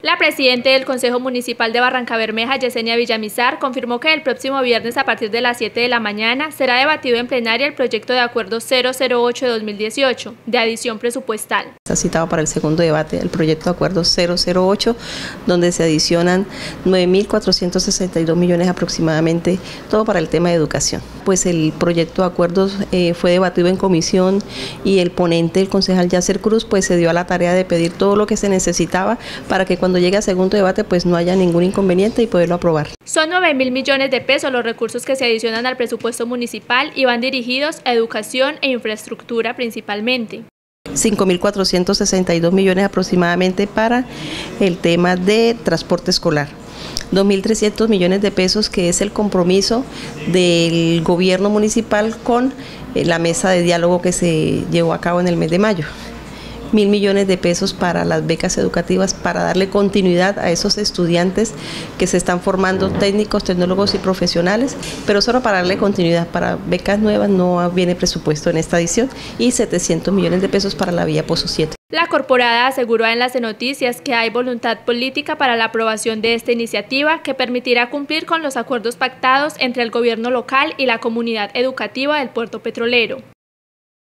La presidenta del Consejo Municipal de Barrancabermeja, Yesenia Villamizar, confirmó que el próximo viernes a partir de las 7 de la mañana será debatido en plenaria el proyecto de acuerdo 008 de 2018 de adición presupuestal. Está citado para el segundo debate el proyecto de acuerdo 008, donde se adicionan 9.462 millones aproximadamente, todo para el tema de educación. Pues el proyecto de acuerdos fue debatido en comisión y el ponente, el concejal Yacer Cruz, pues se dio a la tarea de pedir todo lo que se necesitaba para que cuando llegue a segundo debate pues no haya ningún inconveniente y poderlo aprobar. Son 9.000 millones de pesos los recursos que se adicionan al presupuesto municipal y van dirigidos a educación e infraestructura principalmente. 5.462 millones aproximadamente para el tema de transporte escolar. 2.300 millones de pesos, que es el compromiso del gobierno municipal con la mesa de diálogo que se llevó a cabo en el mes de mayo. 1.000 millones de pesos para las becas educativas, para darle continuidad a esos estudiantes que se están formando, técnicos, tecnólogos y profesionales, pero solo para darle continuidad. Para becas nuevas no viene presupuesto en esta edición, y 700 millones de pesos para la vía Pozo 7. La corporada aseguró en las noticias que hay voluntad política para la aprobación de esta iniciativa que permitirá cumplir con los acuerdos pactados entre el gobierno local y la comunidad educativa del puerto petrolero.